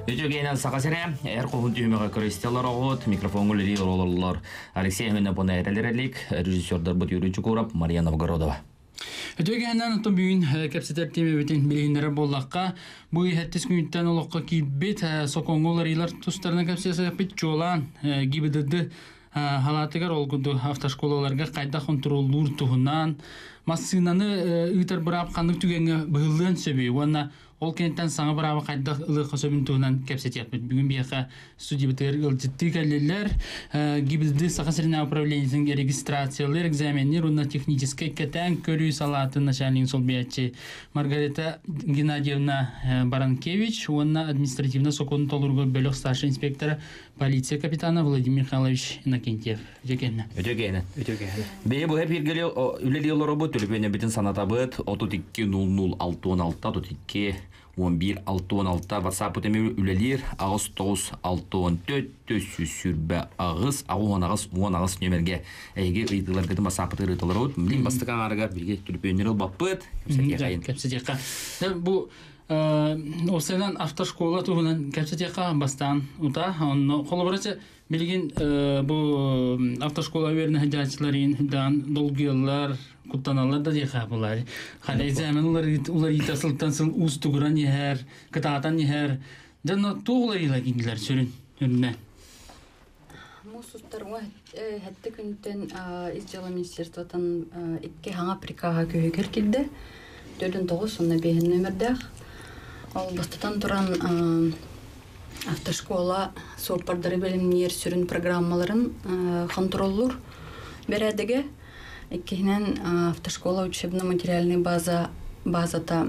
Ötügenen sakasene er kohun düğmege kristalar oğut mikrofonu liri olurlar. Alexey Menapona erelerlik rejissörler bu yürüyücü kurap Maria Novgorodova. Ötügenen to bugün kapsiter timi bütün bilinlere bollakka bu hettis günten olukka kibet sokongolar tustarına kapsiyası yapıp çoğulan gibididi halatıgar olgudu avtoşkolalarga kayda kontrollur tuhunan masınanı ıtar bırap kandık tügenge bıhıldığın sebebi ona ol kentten sana bırap kayda ılığı kosobun tuhunan kapsit yapıp bugün bir yaka stüdyo biter ılcıttı kalliler gibididi sakasırına upravlenizin registrasiyalar egzamenler ona teknikiske keten körü salatın начальник sol biyatçı Margarita Gennadievna Barankiewicz ona administrativna sokonu tolurgu bölük старший инспектора полиция капитана Владимир Михайлович Иннокентьев. Ötügenen. Bey bu hep ilgili üleliyorlar robot tülüpene bütün sanata bıt 32 32 11 616 WhatsApp ötemi ülelir Ağustos 614 sürbe ağız ağız nömerge ege ıydılar gıdım WhatsApp ırıtılar ot bilin bastık ağarga bilgi tülüpenleri bapıt Kapsatiyaka. Bu o senen avtoşkola tuğunan kapsatiyaka bastan uta onu kolaborasya bilgin bu avtoşkola verine hacatçıların dan dolguyorlar kutlanalar da diyaka bunlar. Hadi egzamen ular yitasılıktan sıl uz tuğuran yeher, kıtaatan yeher. Canna tuğularıyla gidiler sürün üründen. Мусустар ва хәтте күнтен изҗала министрлыктан икки хаңа прикага көйгер килде. 4-9 сонда 5 номердә. Ал бастан туран автошкола сопардыры белемнәр сүрен программаларын контроллор берәдеге. Иккенән автошкола учебно-материальный базата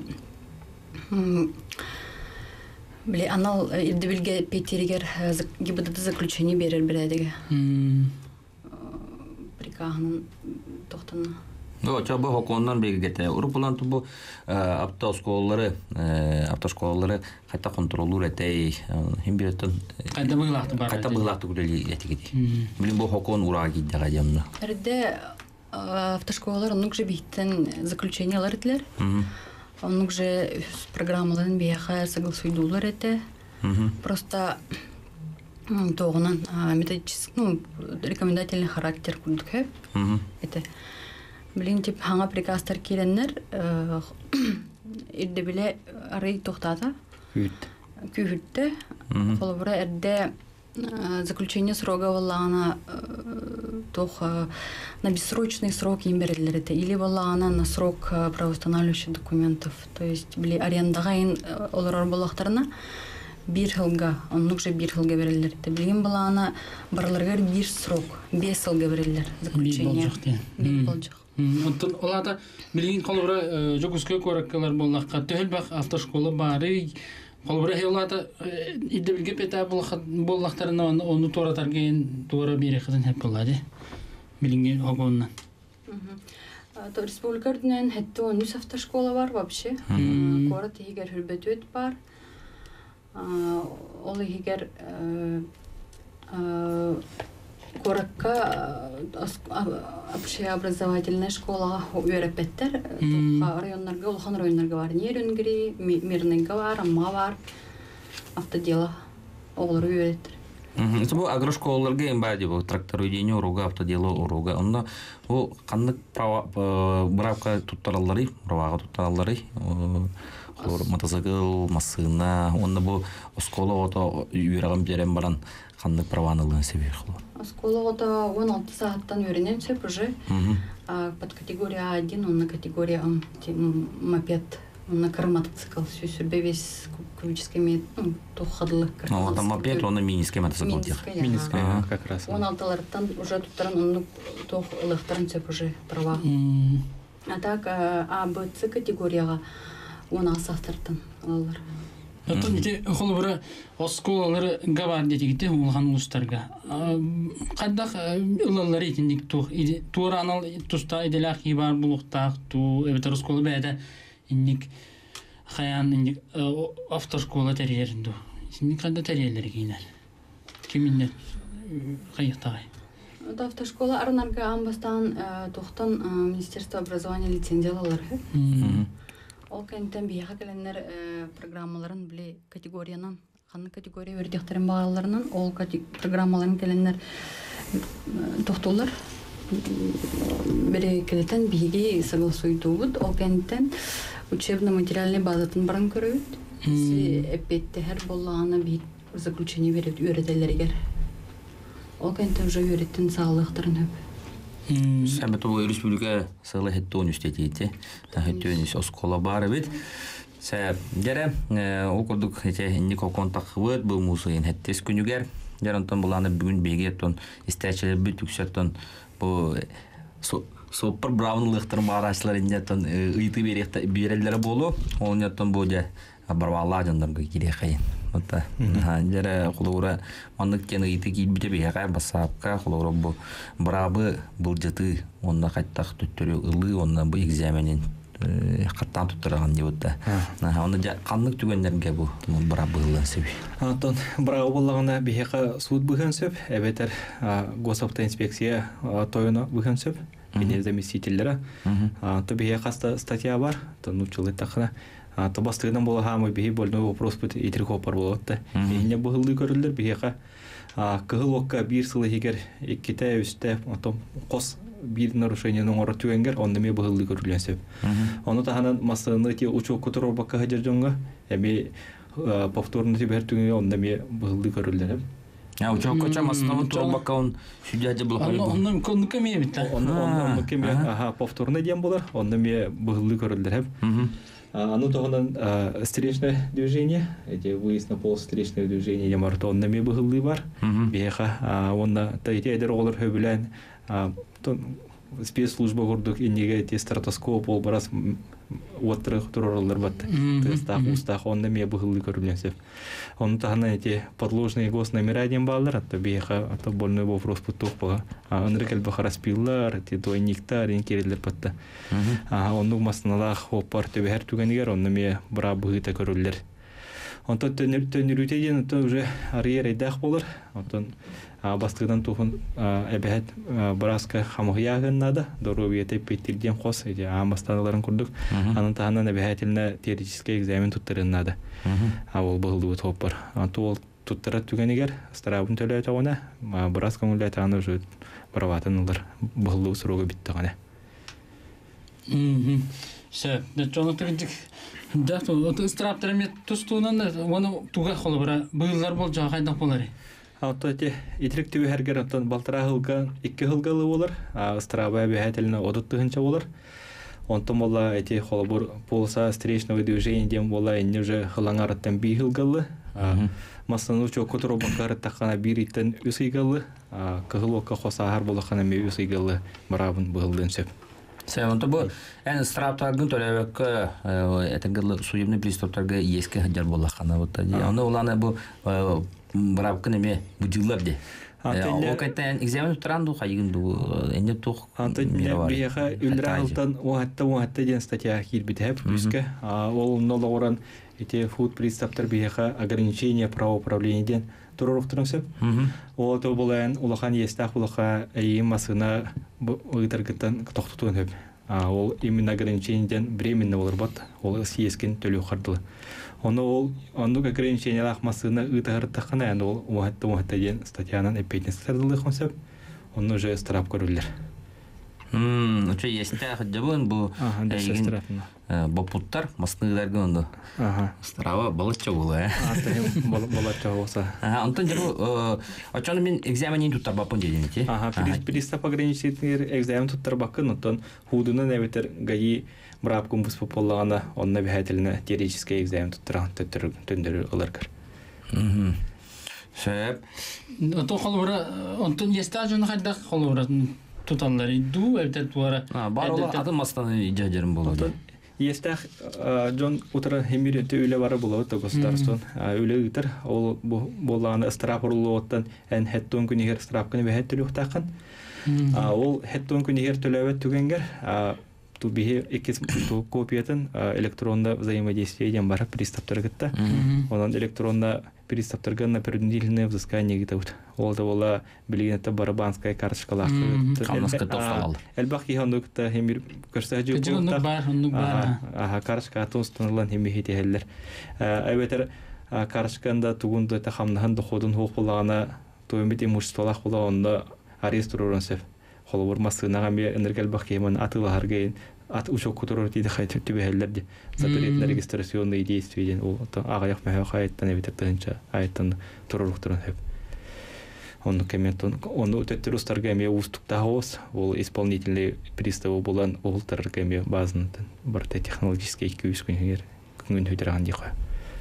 Бли анал ирдибилге петеригер гибдд заключение берер бередеге. Прикаһын тохтана. Yo, çabuk hokondan belgete. Urupulan bu автошколалары кайта контроллур этей. Hem biretten Kayda bıglaktı var. Kayta bıglaktı güleli etikedi. Bilin bu hokon urağa gitti gajamda. Эрде автошколалар онук же биттен заключениялар итлер. Онук же программаларын бияха согласуйдулар эте. Просто тоғынан методический, рекомендательный характер курдук хэп. Это Блин, тип ханга приказтар киленнер ирде биле арый тохтата. Күһүттө. Холбура эрде заключение срока валлана тох на бессрочный срок им берилер это или валлана на срок правоустанавливающих документов. То есть били арендага ин олар болактарына 1 жылга, оннук же 1 жылга берилер. Это билим балана барларга 1 срок, 5 жылга берилер заключение. Бил болжак. Оттон олата билин колбура жогускө кораккалар боллакка төлбак автошкола бары колбура хелата идде билге пета боллактарына onu торатарген тора бере кызын хеп болады. Билинге огоннан. То республикадын хетте 13 автошкола бар вообще. Город егер хүрбөтөт бар. Ол егер Коракка общеобразовательная школа үйрәпеттер. Районнарга, улхан районнарга бар. Нерүнгри, Мирныйга бар, Амма бар. Автодело олар үйрәттер. Bu агрошколаларга эм бар деп, трактор үйдене уруга, автодело уруга. Онда бу кандык бравка туттаралары, бравага туттаралары, мотоцикл, машина, онда бу школа ото үйрәгән берем баран кандык праванылыгын себеп кылат. Школада 16 сааттан үйренем сөп уже. Под категория 1, он на категория мопед, он на мотоцикл. Все сүрбе весь кубический имеет, тухадлык. Ну, там мопед, он на минийский мотоцикл. Минийский, как раз. 16-лардан уже туттаран, он тух лыхтаран сөп уже права. А так, А, Б, С категорияға 16 сааттартан алалар. Оттон ите холбура осколалары гавар детигите улган улустарга. Каддак ылаллары итиндик туранал туста иделах ибар булуктак ту эбетер оскола бәдә индик хаян индик автошкола тәрелеринду. Индик кадда тәрелер гинер. Киминнер кайыктагай. Это автошкола арнарга амбастан тохтан Министерство образования лицензиялар. Ол кенттен бияха келеннер программаларын биле категориянан Ханны категория вердихтерин бағаларынан ол программаларын келенлер тоқтолар. Бере келетен биге согласуйдугут, ол кенттен учебно-материальный базатын баран көрөбүт. Эппетте хер боллағана бит заключение берет үйретелергер. Ол кенттен уже үйреттен сағылықтарын өп. Сәбет ол республика сағылы хетті университеті, хетті оскола бары бит. Сәб, дәрі, оқырдық Никол контақы бұл мұсыйын хеттес күнігер. Дәрінтон бұланы бүгін беге тон істәчілер бүт үксеттон бұл соппыр браунлықтыр мағарашылар ендеттон ұйты берелері болу. Ол ендеттон бұл де барвалла жандарға кере қайын. Дәрі құлығыра маңдық кен ұйты кейбіде бейеға басапқа құлығыра бұл бұрабы бұл жыты онына қайттақ түттірі ұлы онына бұл экзаменен қаттан тұттыраған деп өтті. Оны қанлық түгендерге бұл бұра бұғылын сөбі. Антон, бұра болағына бейеқа суд бұған сөп, әбетер госавтоинспекция тойына бұған сөп, бенер заместителері. То бейеқа статья бар, то нұчылы тақына. То бастығынан болы хамы бейе бөліні вопрос бұд етір қопар болы өтті. Бейіне бұғылды көрілдер, бейеқа кығыл оққа бір сылы егер еккеті өсті, қос bir нарушениянын оры түгенгер, онда ме бұғылды көрілген сөп. Оны тағанан масыны те учок күтірі баққа хажар жоңға, әме повторны те бәр түгенге, онда ме бұғылды көрілдер. Учок көча масыны тұр баққа он сүдяжы бұл қойы бұл. Онда көндікі ме бітті? Онда ме повторны дем болар, онда ме бұғылды көрілдер. Оно тағанан встречное движение, выезд на пол встречное движение, ямарты онда ме бұғылды бар. Беха, онда тәйте әдір олар хөбілән, спецслужба көрдік, енеге те стратоскоп ол барас оттырық тұроралар батты. Тыстақ, ұстақ, онда ме бұғылды көрілген. Оны тағынан әте подложные госномера дем балдар, атта бейха, атта больной вопрос бұттуқ бұға. Анры кәлбі қараспилар, те тойниктар, ен керелер батты. Онның масыналақ оппар төбе әр түгенігер, онда ме бұра бұғыта көрілер. Онтан төнірүтеден уже арьер айдақ болыр. Онтан бастығдан туғын әбәет бұраска қамығияғыннады. Дорубиеті петтірден қос, амастаныларын күрдік. Анын тағынан әбәетіліне теоретический экзамен тұттырынады. Ол бұғылды бұт оппар. Ол тұттырат түгенігер, старабын төлі өтіғына, бұраска өңілі әтіғаны уже бұраватын ұлар бұғылды сұруғы бітті ғана. Сәп, жоны түгіндік. Страптарымен тұстуынан оны туға қолы бұра бұйылар бол жаға қайдақ болары? Алтыте итрик түбі әргер балтыра ғылған 2 ғылғалы болар. Страбая бәйтеліні одыттығынша болар. Онтым ола әте қолы бұр полса встречного движения дем бола әнне уже ғылан араттан 2 ғылғалы. Мастану чок көтір обаққары таққана 1 иттен 3 ғылғы. Қығыл оққа қоса ағар болаққана 3 ғылғы барабын бұғылдың сөп. Сәйонты бұл, ән страптарғын төләуәкі әтінгілі суемні пристаптарға ескі хаджар болаққана бұтта. Оны оланы бұл барабқын әме бұджилар де. Ол кәттен экзамен тұтыранды қайығын бұл әне тұқ мера бар. Бияға үлдір ағылтан оғатта ден статья келбеті әп үскі. Ол нолы оран фуд пристаптар бияға ограничение правоуправлениеден тұрырықтырың сөп. Ол өті бұл ән ұлақан естақ ұлақа әйім масына ұйтарғыттан тоқтытуын өп. Ол именно ограничениеден временно олар бат, ол съескен төлі қардылы. Оны ол ограничение лақмасына ұйтағыры таққана ән ол оғатта ден статьянан әппейтін сардылы қонсөп, оны уже страп көрілер. Уча естә хаджабын бұл бапуттар масныйларга онда. Страва балача була. Балача болса. Антон жабу ачаны мен экзаменин туттар бапын дедим ти. Пристав ограничительный экзамен туттар бакын, онтон худуна нәбетер гаи брапкум бус пополлана, он нәбәһәтелне теоретический экзамен туттаран төндөрү аларгар. Шәп. То холора, онтон естажын хайда холора туталлар иду әбтә туара. Бар ул атылмастан иҗаҗырым булды. Естах Джон утра хемире төйле бары булды то государство. Үле үтер ол булган страпорлы оттан эн хеттон күнигер страпканы бе хеттелү такын. Ол хеттон күнигер төлөбөт түгенгер ту бие экис ту копиятын электронда взаимодействиеден бар приставтаргытта. Онан электронда приставтарга на принудительное взыскание гитаут. Ол да бола билгенетте барабанская карточкалар. Элбак ихандыкта хемир көрсөтү. Бар. Карточка тонстанылан хеми хетелер. Эбетер карышканда тугунда это хамнахан доходун хук булагана тоемит имуществолах булаганда арест турурансев холовор масынага ме энергел бахеман атыларга ат учок кутурор диде хайтып тибелерди запретный регистрационные действия ол агаяк мага хайттан эбитертенча айттан туруруктурун хеп он комментон он өтөттүрустарга ме устуктагос ол исполнительный приставы болан олтарга ме базын бар технологический күз күнгер күнгөн хөтөрган дикой.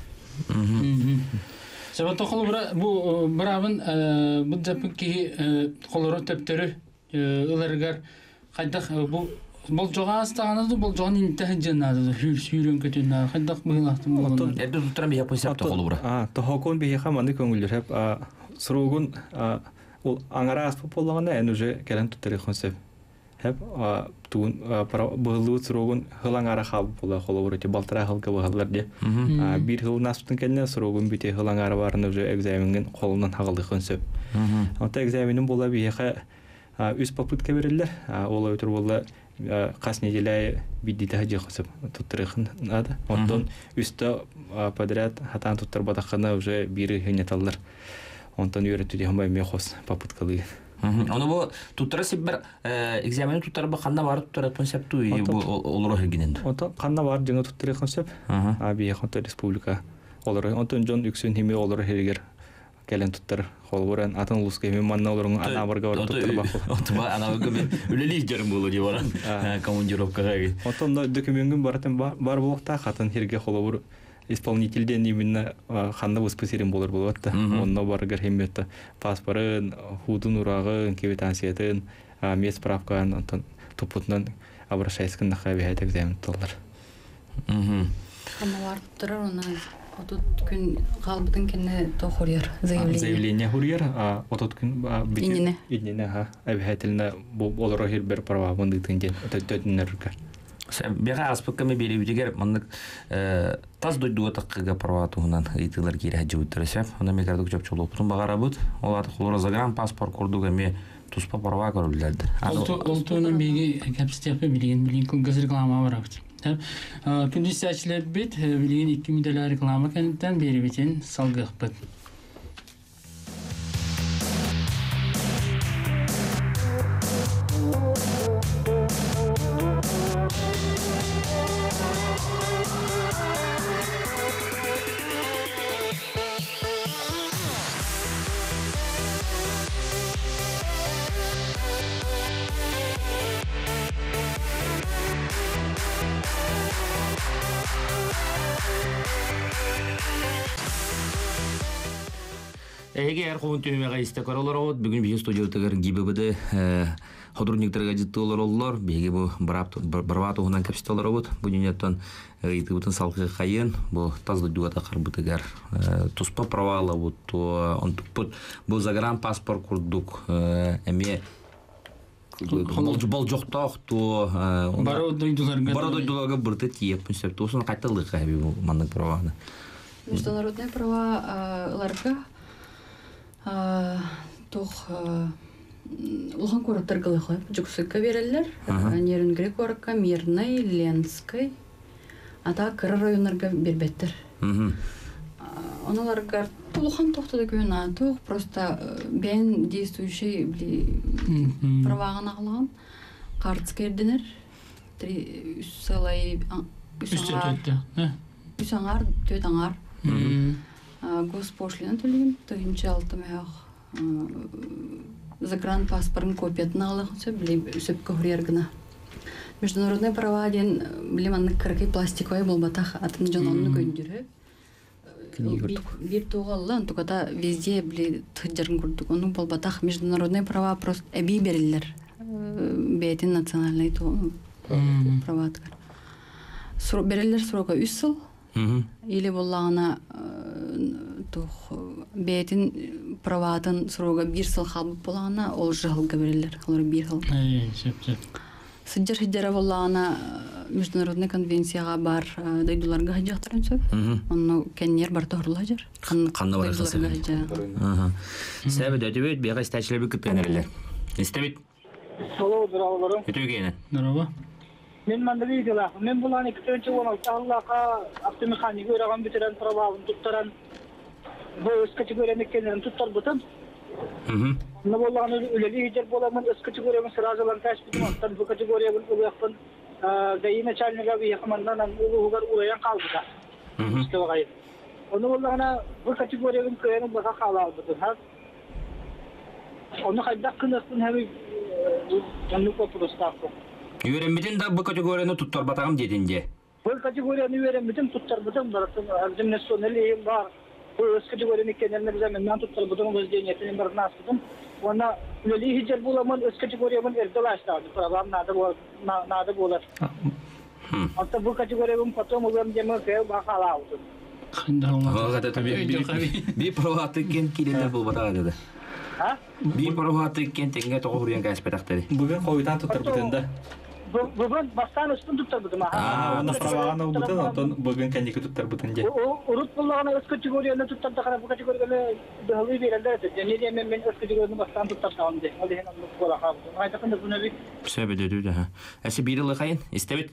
Себәтте холбара бу барабын бу запки холора төптөрү ыларгар кайдак бу бол жогастаганы бол жогон интеллигенция хүрүн көтүнө кайдак мыйлактын болгон. Эдди тутрам бия посапты холбара. Тохокон бия хаманы көңүлдөр хеп срогун ол аңарас пополгана эн уже келен туттарыхонсеп хеп тун быгылуу срогун хылаңара хаб бола холобурти балтара халга багаларди бир хыл настын келне срогун бите хылаңара барын уже экзаменген колунан хагалдыхонсеп ата экзаменин бола бияха үс попытка берилер ол өтөр болла кас неделя бидите хажыхсып туттарыхын ада ондон үстө подряд хатан туттар бадахана уже бири хенеталлар онтон үйрөтүдө хамай мехос попыткалы. Оны бу туттара сибер экзамен туттара баканда бар туттара концепту и бу олоро хергенде. Ото канна бар жана туттара концепт. Аби хонто республика олоро онтон жон үксүн хими олоро хергер келен туттар холборан атын улуска хими манна олорун ана барга бар туттара бак. Ото ба ана гөбе үлели жерим болу ди бара. Командировкага. Онтон документин бартын бар болукта хатын херге холбор исполнительден именно ханна воспасирим болар болот. Онно баргар хемметте паспорын, худун урагын, квитанциятын, мес справканы, антон тупутнан обращайскан нахаби хайт экзамен толлар. Хамалар турар она отут күн калбытын кенне тохурьер заявление. Заявление хурьер, отут күн бит. Инне ха. Абихателна болоро хербер права мындытын ден. Төтөннөргө. Бега аспекками белибитигер мандык таз дойдуга таккыга праватугунан ыйтылар кире жыбыттырышап ана мекардык жопчолу опутун багарабыт олар холора загран паспорт курдуга ме туспа права көрүлдөрдү олтонун биги капситепе билген кылгыз реклама барабыт күндүз сачылар бит билген 2000 доллар реклама кенттен бери битен салгыкпыт. Эгер ховун төмөгө исте көрөлөр бүгүн биз студиядагы ГИББД ходурниктарга жыттылар оллор беги бу барбатугунан капиталдар бут бу дүнияттан ыйтыбытын салкы кайын бу тазды дуата карбытыгар туспа правала бут онтупут бу загран паспорт курдук эме бол жоктокту бародойдуларга бырты тиеп концептусын кайтылык хаби бу мандык праваны международные права ларга тох улхан кураттар гылыхы жуксыкка берелер нерүнгрек оракка Мирной, Ленской ата кыры районнарга бербеттер оналарга улхан токтоду күнү тох просто бен действующий правагын агылган картскердинер 3 салай үсаңар төтаңар госпошлина төлеген тыгынча алтымаяк загран паспортын копиятын алыгынса сөпкө хурьергына международный права ден билеманны кыркы пластиковый болбатах атын жононну көндүрү бир тугалла антуката везде били тыджарын курдук ону болбатах международный права просто эби берилер бетин национальный права берилер срока 3 жыл или боллагана тух бетин праватын срока 1 жыл халбып боллагана ол жылга берилер алар 1 жыл сыджар боллагана международный конвенцияга бар дойдуларга хаджактарын сөп ону кеннер бар торлар жер канна бар себеби дөтөбөт бияга истечилер бекиттенерлер истебит Салау, здравы. Өтөгені. Здорово. Мен мандали дела. Мен булан 2016 Аллаха автомеханик öğrenген bitiren правабын туттаран bu üst kategoriyani kendilerini tuttar butun. Ne bolan öleli hicret bolamın üst kategoriyamın sırazalan teşbih oltan bu kategoriyamın uyakın gayi начальника bir yakmandan uluğugar ulayan kalbıda. İşte vakayı. Onu bolan bu kategoriyamın köyünün baka kalal butun. Onu kaydak kınırsın hem canlı kopurustafı. Öğrenmedin de bu kategoriyani tuttar batağım dedince. Bu kategoriyani öğrenmedim tuttar butun. Dimnasyoneliyim var. Bu öz kategoriyani kendilerine bize menden tuttar butun. Öz deniyetinin bir nasıdım. Ona öleli hicret bulamın öz kategoriyamın erdolaştırdı. Problem nada bolar. Hatta bu kategoriyamın patron olan cemil köy bakala aldı. Bir provatı ken kilinde bu batağı dedi. Bir provatı ken tenge toğuruyan kaspetaktari. Bugün koyudan tutar butunda. Bugün bastan üstün tuttar butun. Ona pravağına butun, ondan bugün kendiki tutar butunca. Urut bullağına öz kategoriyani tuttar da bu kategoriyani dağılıyı verenler de. Cennetle men öz kategoriyani bastan tuttar tamam de. Hadi hemen bu kola kaldı. Haydi kındır bunu bir. Sebep dedi ha. Esi bir yıl kayın istebet.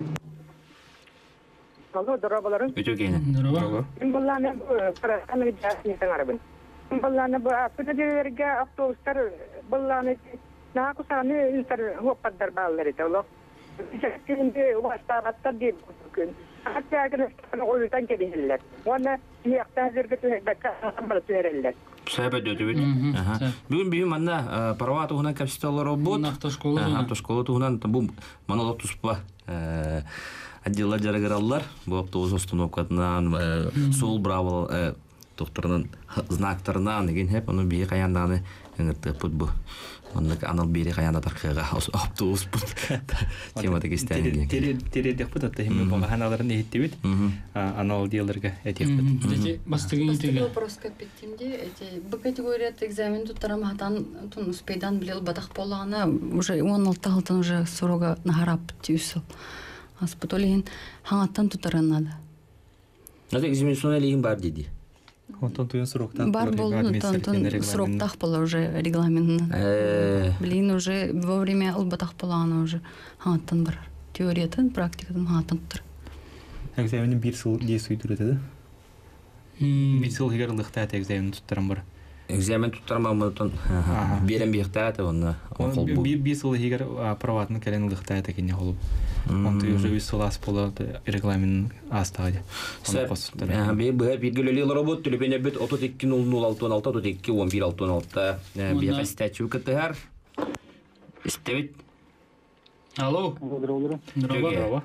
Kalau darabaların. Ötükene. Imbalana perasaan jasni tangarabin. Imbalana penerja avtobuslar balana nah aku sana inter hopat darbalar itu loh. Jadi wastarat di bukan. Hatta akan ulutan jadi hillat. Wana yakta zirgatu hekka ambal tuherillat. Sebep dedi. Bugün bir manna paravat tuhuna kapsitalar robot. Автошкола tuhuna bu manala tuspa. Отделlar жарыгараллар bu автобус остановкатынан сол браво докторунун знактарынан деген хеп аны бии каянданы ыңыртып бу. Онда анал бери каянда таркыга автобус бу. Темада кестени. Тередек бу да хем баганаларын эттибит. Анал диаларга этеп. Дети бастыгын теге. Вопрос капитинде эти бу категорияда экзамен туттараматан тун успейдан билел батак болгана уже 16 уже сорога нахарап тюсел. Аспытолин хаңаттан тутаран надо. Надо экзаменационный бар деди. Онтон туен сроктан. Бар болун тон сроктах было уже регламентно. Блин, уже во время албатах плана уже хаңаттан бар. Теориятан, практикатан хаңаттан тутар. Экзаменин бир сыл действуй турады. Бир сыл хигарлыкта экзамен туттарам бар. Экзамен туттармамытын берем бияктааты онна. Бир сыл хигар праватын каленлыкта это кине холуп. Он ты уже висолас пола регламент астаде. Бе билгелели робот төлөбене бит 320066 321116 бия статью кытар. Истебит. Алло. Здорово.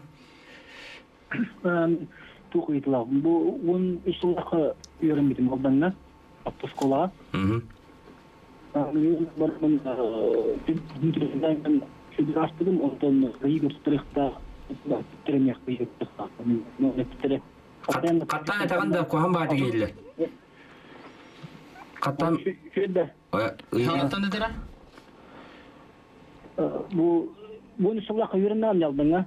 Тухуйтла. Bu он ишулакы öğrenmedim oldanna. Автошкола. Ben Федерастым онтон ригер стрихта тренер бийетти. Ну, это Каттан айтаганда кохан бааты келди. Каттан Шөйдө. Хаңаттан дедера? Bunu sulaqa үйренем ялдыңа.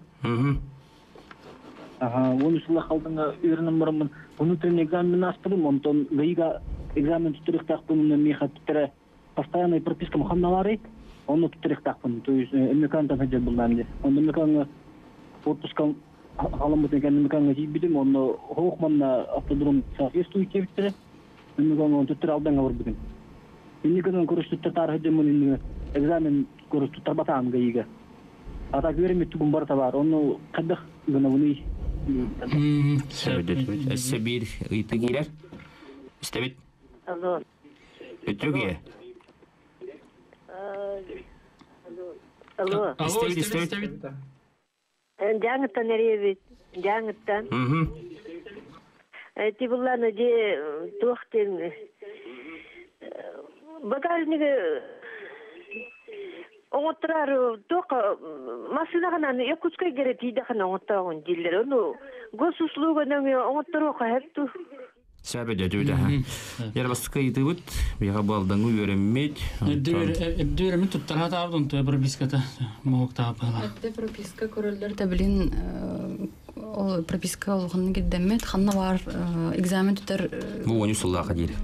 Bunu sulaqa алдыңа үйренем бармын. Bunu тренер экзамен аспырым, онтон гайга экзамен стрихтакпын меха тире постоянная прописка муханналары. Он туттырыктакпын, то есть эмекантан хаджа булданды. Он эмеканга отпускан аламытын экен эмеканга жийбидим, оны хоохманна автодром соответствует кебиттере. Эмеканга он туттыр алдыңа бар бүгүн. Эмеканга көрүш туттар хаджамын экзамен көрүш туттар батаам гайга. Ата көрөмөт түгүн бар табар, оны кадак гана буны. Себир ыйтыгилер. Истебит. Алло. Өтөге. Алло. Истебит. Жаңыттан эребит. Жаңыттан. Тибулланы же тоқтен. Багажниге оңоттырар тоқ машинаганан экускай керек тийдахана оңоттаган жиллер. Ону госуслуганан оңотторока хепту. Себеп дөдүдө. Ярбаска итибит, бияга балдан үйрөнмөйт. Эбдүрөмүн туттара таабдын то прописката моктап. Эбде прописка көрөлдөр да билин ол прописка болгону гидемет, ханна бар экзамен туттар. Бу оны суллага дейли.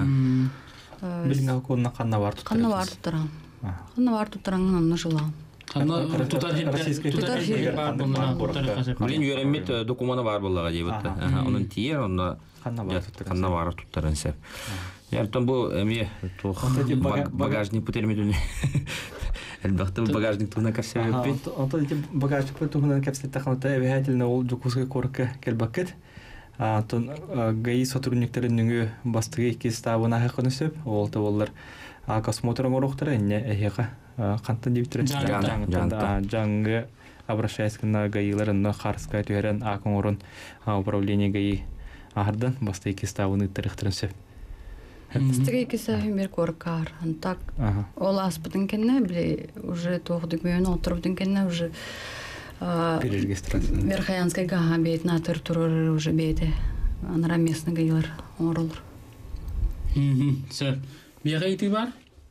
Билин алконна канна бар туттар. Ханна бар туттарам. Ханна бар туттараңын аны жылам. Блин, юремит документа бар буллага дебитте. Onun тиер, онда канна бар туттарын сеп. Яртон бу эме багажник путермедүн. Әлбәттә багажник туна кашып бит. Онда багажник туна капсет тахната обязательно ол жукуска корка келбакет. Тон ГАИ сотрудниктарының бастыгы кестабына хакынысып, ол таваллар космотрың орохтары не эхега кантан диптер жаңга обращаясь к ГАИларына Харская төһәрен акоңорон управление ГАИ аһардан бастыгы кестабыны тырыктырысып. Бастыгы кестабын бер коркар. Антак ол аспытын кенне биле уже тохдык мен отырдын кенне уже перерегистрация. Верхоянская гага бейт на территории уже бейте. Анара местный гаилар оролор. Все. Бегайте бар?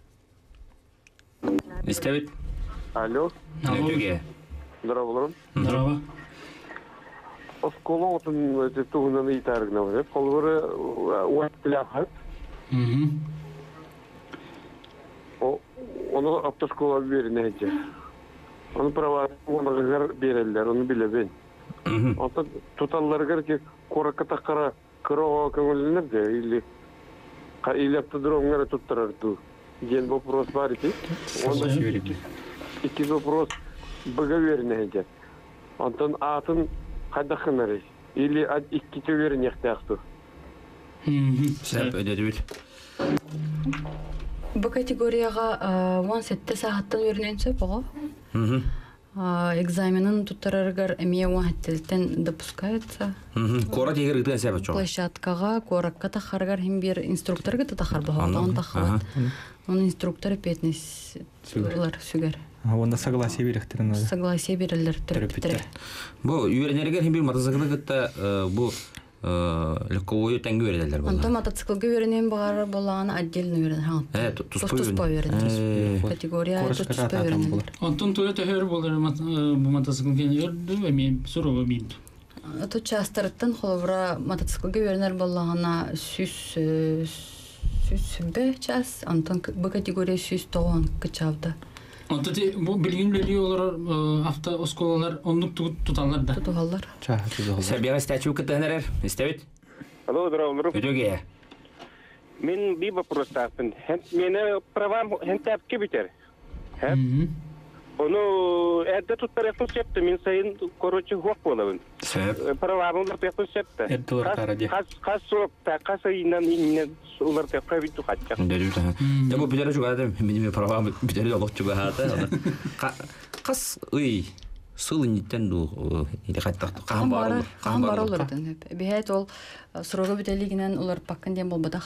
Истебит. Алло. Алло. Здорово. Здорово. Осколон отын тугунан итаргна бар. Колбары уаттылахат. Оны автошкола берине эже. Оны права онығығар берелдер, оны білебен. Онтан туталларғар ке коракка таққара кыроға көңілінер де, или аптодромғары туттарарды. Ген вопрос бар еті. Iki вопрос бұға веріне еде. Онтан атын қадақынары. Или iki төверін ектіяқты. Сәп өдеді біл. Бұл категорияға 17 сағаттан өрінен сөп оға? Экзаменын туттараргар эме уахаттелтен допускается. Кора тегер гытын сәбәт чоға. Площадкага коракка тахаргар хим бир инструкторга тахар баһалан тахат. Он инструктор петнес улар сүгәр. Онда согласие биректерин. Согласие бирелер төрөптөр. Бу юренергер хим бир мотоциклга гытта бу легковую тәңге верелер булды. Антон мотоциклга веренен багар болган отдельно верен. Туспа верен. Категория туспа верен. Антон тоя тәһәр булыр бу мотоциклга йөрдү, эми сурова бит. Ато частырттан холбра мотоциклга веренер болгана сүз бе час Антон бу категория сүз тоон кычавда. Антон бу билгинлери олар авто осколалар онлук туталар да. Туталар. Сәбига статью кытынырыр. Истебит. Алло, здорово. Өтөге. Мен би вопрос тапын. Мене правам хентапке битер. Onu evde tutarıp septi. Min sayın korucu hukuk bulabın. Pravamı tepki septi. Kas soğukta, kas ayından yine ular tepki bitti kaçacak. Ya bu bir juga adam. Benim pravamı bir yoluk juga hata. Kas uy. Sılınitten du ile kaçtı. Kan var olurdan hep. Bihayet ol soroga biteliğinden ular pakkan diye bolbadak.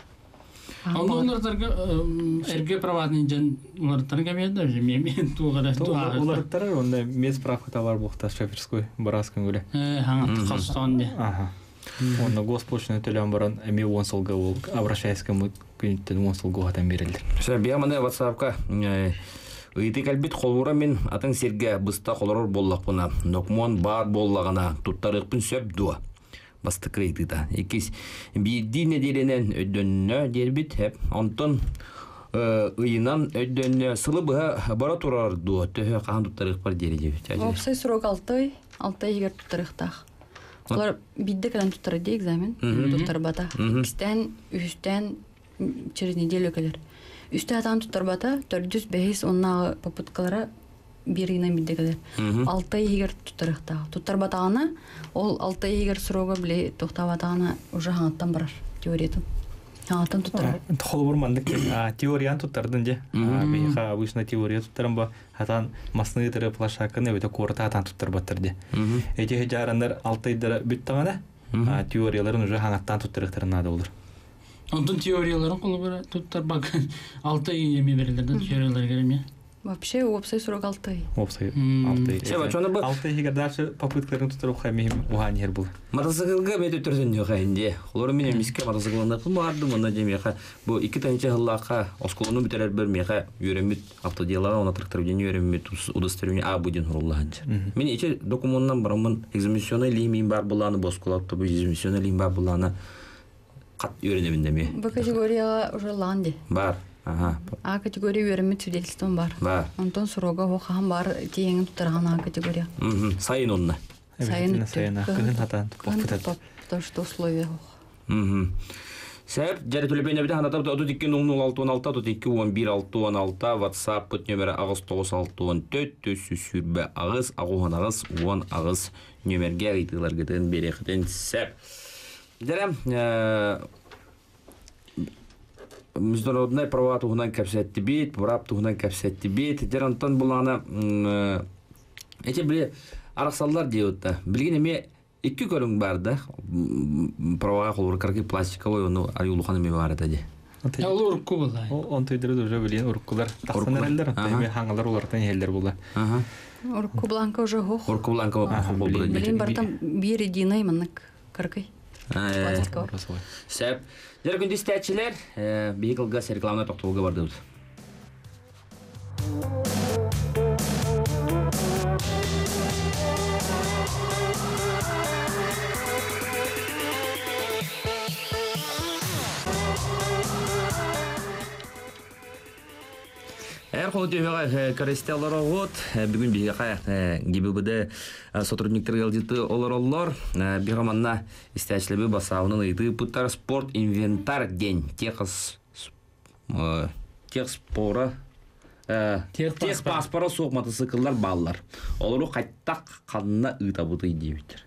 Onlar targa erge pravadın can onlar targa meyda men tuğara tuğara. Ular tarar onda mes правка var buxta шоферской бараскан гуле. Ха, Казахстан де. Ага. Онда госпочный төлөм баран эми онсолга ол обращаясь к күнүттен онсолга атан берилдер. Сәбия мына WhatsApp-ка ыйты калбит холура мен атын серге быста холорор боллак буна. Нокмон бар боллагана туттарыкпын сөп дуа. Басты кредита. Екис бидди неделенен өдөннө дербит хеп. Антон ыйынан өдөннө сылыбыга бара турар дуа. Төһө каан туттарык бар дери. Опсай срок 6 ай егер туттарыктах. Олар бидде калан туттар ди экзамен. Туттар бата. Истен үстен через неделю келер. Үстен атан туттар бата 405 онна попыткалара бирина биддегелер. 6 ай егер туттарыкта. Туттар батагана ол 6 ай егер срога биле токтабатагана уже хаттан барар теориятын. Хаттан туттар. Холбор мандык теориян туттардын же. Бейха обычно теория туттарым ба хатан масны тыры плашакны өтө корта хатан туттар баттыр же. Эти жарандар 6 айда бүттагана теорияларын уже хаттан туттарыктарын ада болор. Антон теорияларын колбара туттар бак 6 ай эми берилерден теориялар кереме. Вообще опсай срок 6 ай. Опсай 6 ай. Сева, чона бу? 6 ай дальше попыткаларын туттарып хамим уганер бул. Мотоциклга мете төрдөн жок инде. Олар менен миске мотоциклында кылмарды мына жемеха. Бу 2 таңчы хыллака осколуну битерер бер меха юремит автоделага она тракторден юремит удостоверение А будин рулланчы. Мен иче документнан барамын экзаменационный лимит бар буланы боскулатты бу экзаменационный лимит бар буланы кат юренемин деме. Бу категория уже ланди. Бар. Ага. А категория вермит свидетельством бар. Бар. Онтон сурога хохам бар тиеңин тутарган А категория. Сайын онна. Сайын сайын кыгын хатан потому что условия хох. Сәп, жәрі төлепейіне біде ханатап 32-00-616, 32-11-616, WhatsApp бұт нөмірі ағыз 9-6-14, төсі сүрбі ағыз, ағуған ағыз, уан ағыз нөмерге ғайтығылар кетігін берекітен сәп. Дәрім, Международная права туғынан кәпсәтті бейт, бұрап туғынан кәпсәтті бейт. Дәр онтан бұлағына, әте біле арақсалдар дейотта. Білген еме Икки көрің барды, праваға қолыр қарки пластиковой, оны аюлуқаны ме бар еді. Ол ұрыққы болды. Он түйдері уже білген ұрыққылар тақсан әрелдер, тәйме хаңылар олардан елдер болды. Урку бланка уже хох. Урку бланка болды. Блин, бартам бир единый маннык каркай. Пластиковый. Сәп, жер күнді істәтшілер, бейкілға рекламына тоқтауға барды. Қолы түймеға көресте олар оғыт, бүгін бейге гибібіді сотрудниктер ғалдеті олар олар. Бейғаманна істәшілібі басауының ұйты бұттар спорт инвентар ден. Тех паспора соқ мотоциклдар балылар. Олару қайттақ қанына ұйта бұты идееветтер.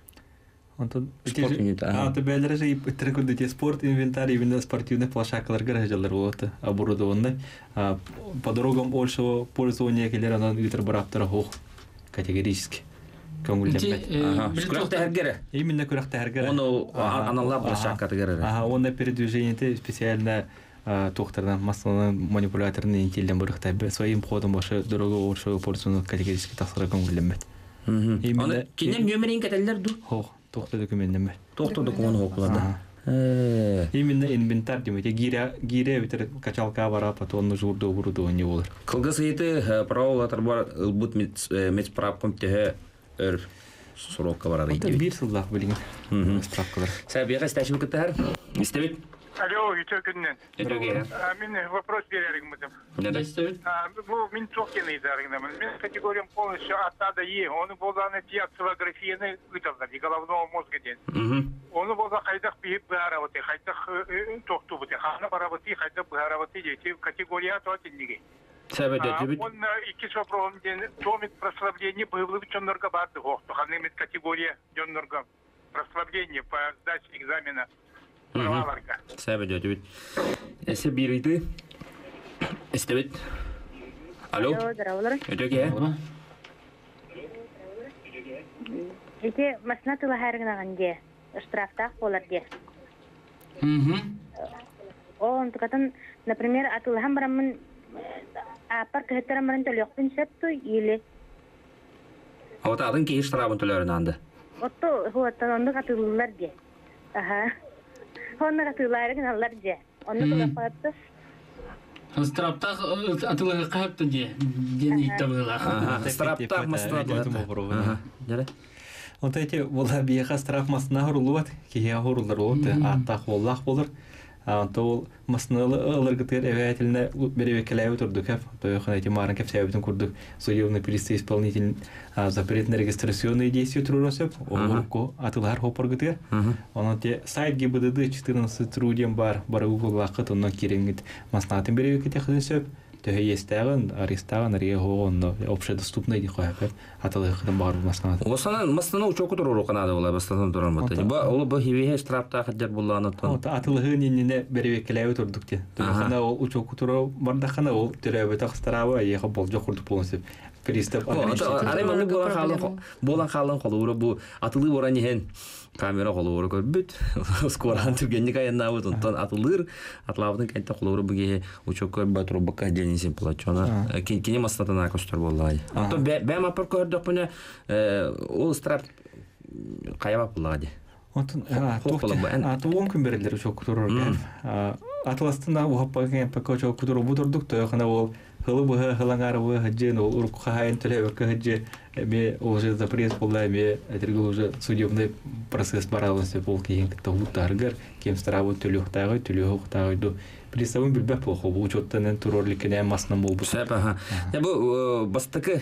Бәлері жайып үттірі күнді спорт инвентарь именно спортивных площадкалар гаражалар болады оборудованный. По дорогам большего пользования келер анан үйтір бараптары хоқ категорически. Күріқті әргері? Именно күріқті әргері. Оны аналар площадкаты көрері? Оны передвижениеті специально тоқтардан массаның манипуляторны интелден бұрықта своим ходом башы дорога большего пользования категорически тақсыра көңілденбет. Кенем нөмерін кәтелер ду? Хоқ. Тоқты документен бе. Тоқты документ оқылады. Именно инвентарь демейте. Гире бітір качалка бара, потом журды оборудование olur. Кылғы сайты праволатар бар ұлбұт медсправ комитеті өр сұраққа барар еді. Bir сылдақ білген справкалар. Сәбеға істәші бүкітті әр? Істебет? Алло, Ютер күннен. Өтөге. Мен вопрос берерім бұдым. Мен тоқтен айдарыңдамын. Мен категориям полностью оттада е. Оны боланы театсилографияны ұйталдар, головного мозга ден. Оны болда қайдақ бейіп бұғараваты, қайдақ тоқту бұты, қаны бараваты, қайдақ бұғараваты дейті категория туатын неге. Сәбет өтөбет? Он икки сопроғым ден, томит прославление бұғылы чоннарға барды хоқты. Қанымет категория жоннарға прославление по сдаче экзамена. Сәбет өтөбет. Әсі берейді? Істебет? Алло? Өтөге? Эти масна тыла харгынаган де, штрафтах болар де. Он tukatan, например, атылхан барамын апар кыхеттарам баран төлөкпүн сөптү или. Ота адын кейі штрафын төлөрін анды? Отто, хуаттан ондық атылылар де. Онна атылары гыналар де. Онны тулап калыптыс. Страптах атылығы қағыпты де, дені табылақ. Страптах мастыратылар. Онта эти бола бияға страф масына хұрылуат, кейе хұрылар олды, аттақ боллақ болыр. Онта ол масыналы ылыргытыр әвәтіліне беревекеләуі тұрдық әп. Тойықын әйті марын кәп сәбетін көрдік. Судебный пристав исполнитель запрет на регистрационные действия тұрырын сөп. Олырықко атылар хопыргытыр. Оны те сайт ГИБДД 14 трудем бар уғылақыт, онын кереңгіт маснатын беревекете қызын сөп. Төхе естәғын, арестағын, арияғуғын, общедоступный де қойып, атылықыдың бар маснатын. Осынан маснаны учоку тұрыр оқынады олай, бастатын тұрыр мұты. Олы бұл хивеге штрафта қаджар болуаны тұн. Атылығы неніне беревекеләуі тұрдық де. Тұрықына ол учоку тұры бардақына ол түрәуі тақыстарауы, еға бол жоқ құрдық болын сөп. Пристав Арайманы болан қалын қолы ұры бұл атылы оран ehen камера қолы ұры көрбіт. Скоран түргенник аянна бұд. Онтан атылыр, атылабының кәнті қолы ұры бұге учок көрбі тұру бұққа денесен пылачуана. Кене мастатына көстер болай. Онтан бәм апыр көрдік бұны ол страп қайабап бұлағады. Атуон күн берілдер учок тұрыр бәм. Атыластында ұғаппаған пәкі учок тұру бұдырдық, тойықына ол хылы быһы хылаңар быһы хаджын ол урукка хайын төлөбө хаджы ме уже запрет болла ме этерге уже судебный процесс баралысы бол кийин тоғуттаргар кемстарабы төлөктагы төлөктагы приставын билбеп болхо бу учеттен турорликене маснан болбу. Сәпа. Я бу бастыкы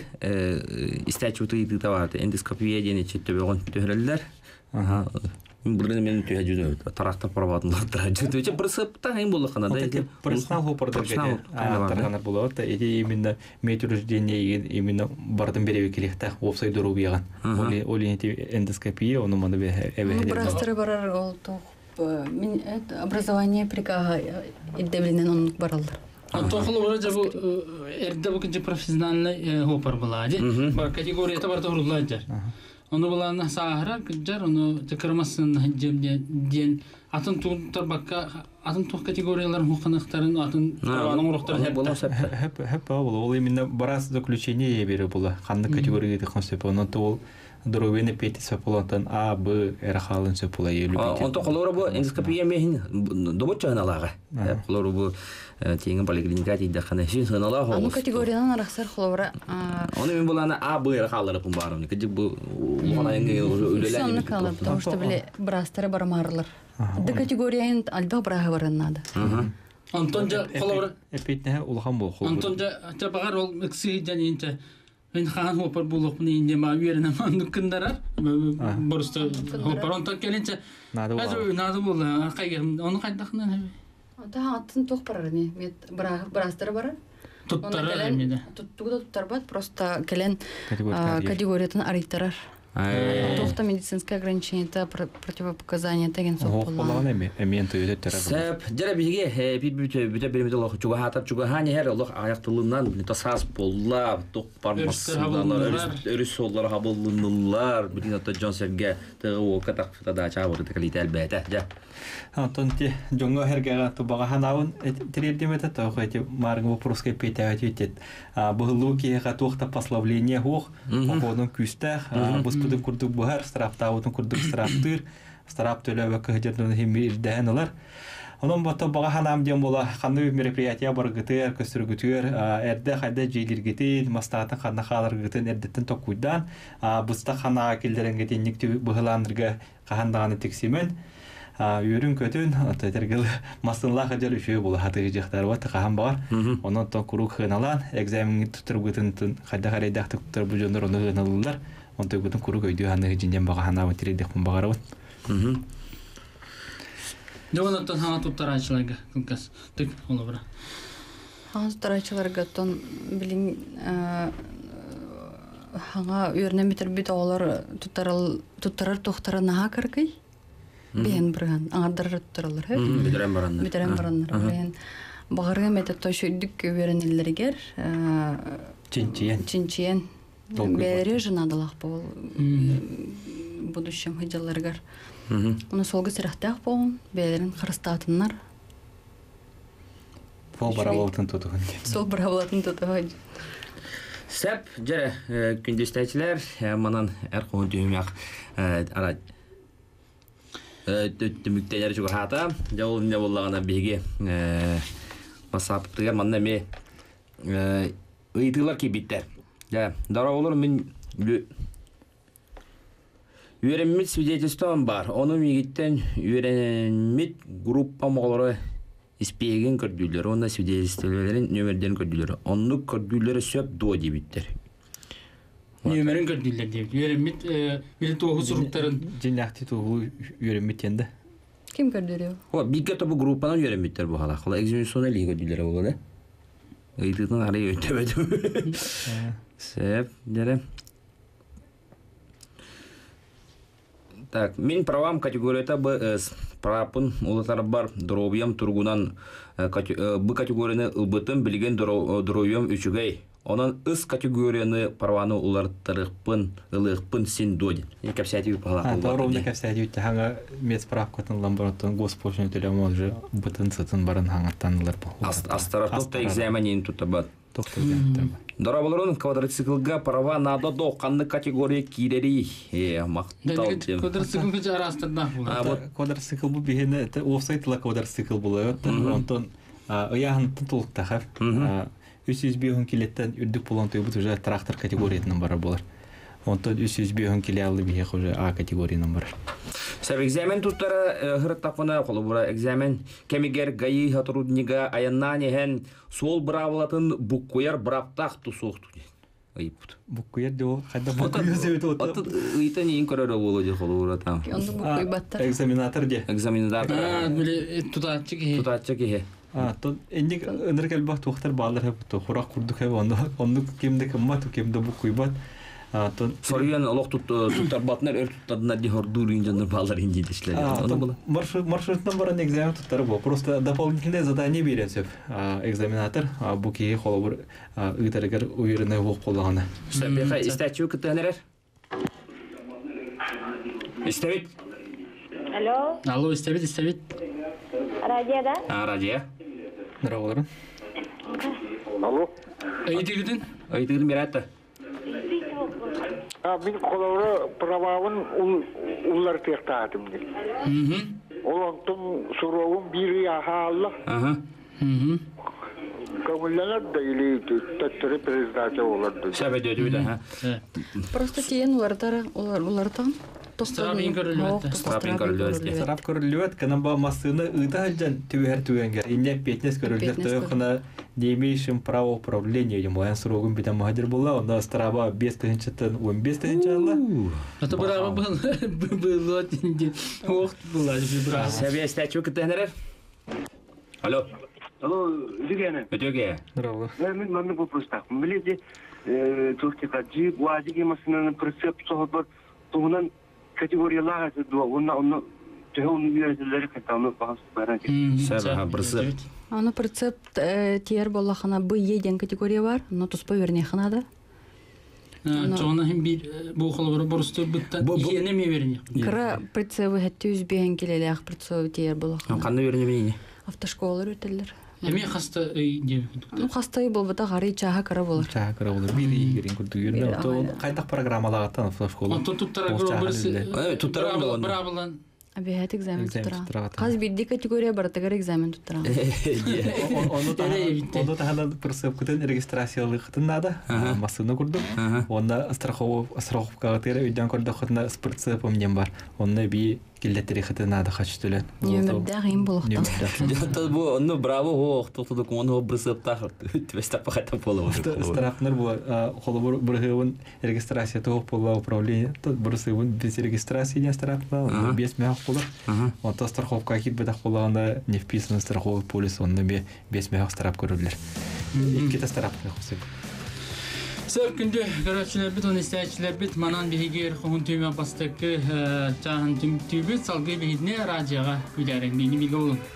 истәчүтү товарды эндоскопия дене четтебегон төһрәлләр. Ага. Бурны мен төһәҗүдө тарахта проводнлар төһәҗүдө че прысыпта һәм булы канада. Персонал хопордырга тарганар булат. Эти именно метрождение именно бардын беребе келехтә опсай дуру биган. Оли эндоскопия оны мында бе эбе. Брастыры барар ол тох. Мен образование прикага иддебленен он баралдар. Тохлы уже жабу эрдә бу кинче профессиональный хопар булади. Бар категорияда бар турулладар. Onu bulanı sahara kıcar onu tıkırmasın diyen atın tuğtar bakka atın tuğ kategoriyaların hukuklarının atın tavanın urukları hep ол именно барас заключение бери була ханны категорияда концепт оны тол дровене петиса полантан А Б Р халын сөпула елү он то колора бу эндоскопия мехин добочан алага колора бу теңин поликлиника дейди кана шин санала аны категориядан араксар колора оны мен буланы А Б Р халары пун барым кыжы бу улганайыңы үлелени потому что биле брастары бармарлар ды категорияны алба брага бараннада Антонжа колора эпитне улган бол Антонжа табагар ол икси жанинче мен хан хопар булук мен инде ма верена мандык кындарар борста хопар он так келинче надо было кайга оны кайдахнан да атын тох барар не мет брастары барар туттар эмеде туттар бат просто келен категориядан арыктарар Тохта медицинское ограничение, это противопоказание, деген сопола. Мен түйді тәрі бұл. Сәп, жәрі бізге бүті бермеді олық чуға хатар, чуға хане әр олық аяқтылынан тасас болла, тоқ бармасылар, өріс олар хабылынылар, бүтін отты Джон Сәпге тұғы оқа тақфыта чағырды тәкілейті әлбәті. Антон, жоңға әргеға тұбаға ханауын тірелдеметі тұғы әте марың вопросқа пейтәуәт етет. Бұғылу кейіға тоқта пославление хоқ, оғының күстәқ, бұспыдың күрдік бұғар, страптауытын күрдік страптыр, страп төлі көхдердің хемірдән олар. Onun bata bağa hanam diyen bola kanlı bir merepiyatiya bar gıtır, köstür gütür, erde hayda jeylir gıtır, mastatın kanlı kalır gıtır, erdetten tokuydan, bısta kanlı akillerin gıtır, nikti bıhılandırga kahandağını teksimen, yürün kötün, tergil masınla kacar üşüyor bola hatıgı jıqtar var, tıkahan var, onun ton kuru hınalan, egzamini tutur gıtın, hayda karaydak tutur bu jönler onu hınalılar, onun ton gıtın kuru göydüğü hanı jinden bağa hanamı tiredik bu bağıra var. Донаттан хана туттарачыларга кылкас тик олобра. Хана туттарачыларга тон билин хана үрнөмүтөр бит олар туттарар тохтара наха кыркый. Бен бран аңардар туттаралар. Битерен барандар. Бен багырга метод тошүйдүк өрөнеллергер чинчиен бере жынадылак бол будущем хыжаларгар. Оны солғы сирақтақ болын, бәлерін қырыстатынлар. Сол барабалатын тұтығын. Сол барабалатын тұтығын. Сәп, жәрі күндестәйтілер, манан әр қоғын түйімек түміктелер жүгі хата. Жауылында болағына беге масапыптығар манна ме ұйтығылар кейбеттер. Дара олар мен Үйренмит свидетельством бар. Оның егіттен үйренмит группа моғылары іспеген көрдүлері, онда свидетельстволерін нөмірдерін көрдүлері. Онды көрдүлері сөп до дебіттер. Нөмірін көрдүлері дебіт. Үйренмит білі тоғы сұруқтарын. Женяқты тоғы үйренмит енді. Кем көрдүлері? Бігге тобы группадан үйренмиттер бұл хала. Қыла экзаменационный лиги көрдүлері болады. Ұйтықтың арай өйтебеді. Сөп, дәрі. Так, мен правам категорията БС. Прапын улатар бар дровьям тургунан бу категорияны ылбытын билген дровьям үчүгей. Онан ыс категорияны праваны улартырыкпын, ылыкпын син доди. Капсиатив пала. Ровно капсиатив ханга мес справкатын ламбаратон госпошны төлөм олжы бытын сытын барын хаңаттанылар бу. Астаратовта экзаменин тутабат. Дорабаларын квадроциклга права надо до канны категория кирери мактал. Квадроциклга жарастырда. Квадроцикл бу бихене офсайтлы квадроцикл булат. Онтон аяғын толуктахар. 300 килеттен үрдік болан тойбут уже трактор категориятынан бара болар. Онтон 300 килялы бихек уже А категориянан бар. Сәб экзамен туттара хырыттақпына қолы бұра экзамен кемигер гаи хатруднига аяннан ехен сол бравлатын буккуяр браптақ тусуқту. Айыппыт. Буккуяр де ол қайда буккуяр зәует отыр. Аты ыйтан ең көрері болу де қолы бұра там. Онды буккуй баттар. Экзаменатор де. Экзаменатор. Тутатчы кеhe. Тутатчы кеhe. Тот эндик ыныр калбах тухтар балдар хеп хурак курдук хеп онду кемде кеммат кемде буккуй бат. Сорьян олох туттар батнар өр туттадына ди хордурин жандар балдар инди дешлер. Маршрутдан баран экзамен туттары бу. Просто дополнительное задание бересеп. Экзаменатор буки холобур ыйтаргар уйрыны бу коллагана. Сәбиха истәчү кытанер. Истәбит. Алло. Алло, истәбит. Радиода? Радио. Нравылар. Алло. Айтыгын миратта. Мен қолауыры правауын ұллар тектатым де. Олантым сұруын бірі ағалы. Көңілленер да или тәттірі президенті оларды. Сәбет өтуді, ха? Просто тиен улартан. Страбин көрілует. Страб көрілует, канаба масыны ыда алжан түвер-түвенгер. Инне петнес көрілдер тойқына демейшім право управления. Емлайын сұруғын бітен мұхадир бола, онда страба 5 тыгынчаттан 15 тыгынча алла. Это браво было тинди. Ох, была браво. Сәбе стәчу кітенер. Алло. Алло, Лигене. Өтөге. Нравылар. Мен мамны вопростақ. Біледе, тоқтиқа джип, уазиге масынаны прицеп соғыт туғынан категориялар оны түйін үйрәзілері кәтауны бағасы бәрін ке. Сәбе, прицеп. Аны прицеп тиер боллахана бу еден категория бар, но туспа верне ханада. Жоғына хем бір бұқылы бұрысты бұттан ені ме верне? Кыра прицепы хәтті үзбеген келелі ақ прицепы тиер боллахана. Қанды верне бейне? Автошколалар өтелер. Эми хаста үй Хастай болбата гарый чаха кыра болар. Чаха кыра болар. Бири егерин күрді үйіріне. Қайдақ программалағаттан автошкола. Туттара бұрабылан. Обязательно экзамен туттара. Қаз бидді категория бар, тагар экзамен туттара. Оны тағана прицеп күтін регистрациялы қытын нада. Масыны күрдім. Онда страховкаға тері үйден көрді қытына прицепом нем бар. Онда би келеттері қытын нада қач төлен. Немерді ғайым болуқтан. Жантас бұл, оны браво хоқ, тоқтыдық, оны прицеп тақыр. Түвестапа қайтап болу. Страхнар бұл, қолы бұрғығын регистрация тоқ болу управление. Бұрысығын без регистрации страхна, без мяқ болар. Онда страховка кет бәдақ болағында не вписаны страховый полис, онда без мяқ страп көрілер. Екеті страпны қосып. Сәр күнді көрәтшілер біт, оны істәйшілер біт, манан бігер құғын түйме бастықы жағын түйбіт, салғы бігідіне радияға көйлерін дейіне бігі олын.